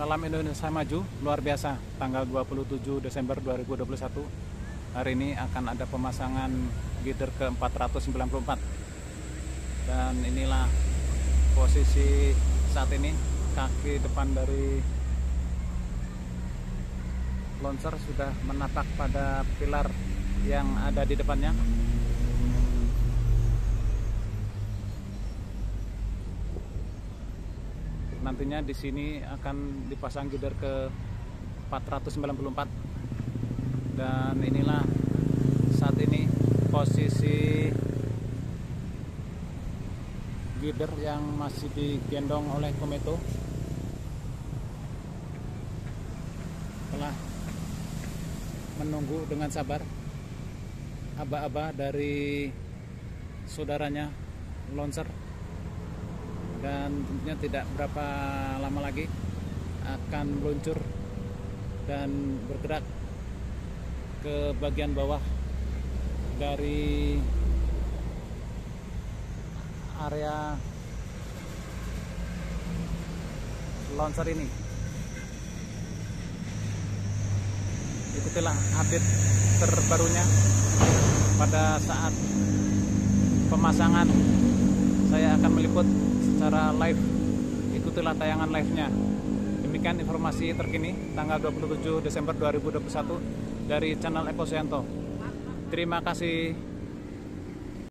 Salam Indonesia Maju, luar biasa. Tanggal 27 Desember 2021. Hari ini akan ada pemasangan gider ke 494. Dan inilah posisi saat ini. Kaki depan dari launcher sudah menapak pada pilar yang ada di depannya. Nantinya di sini akan dipasang gider ke 494. Dan inilah saat ini posisi gider yang masih digendong oleh Kometo. Telah menunggu dengan sabar aba-aba dari saudaranya launcher. Dan tentunya tidak berapa lama lagi akan meluncur dan bergerak ke bagian bawah dari area launcher ini. Ikutilah update terbarunya pada saat pemasangan. Saya akan meliput secara live, ikutilah tayangan live-nya. Demikian informasi terkini tanggal 27 Desember 2021 dari channel Eko Suyanto. Terima kasih.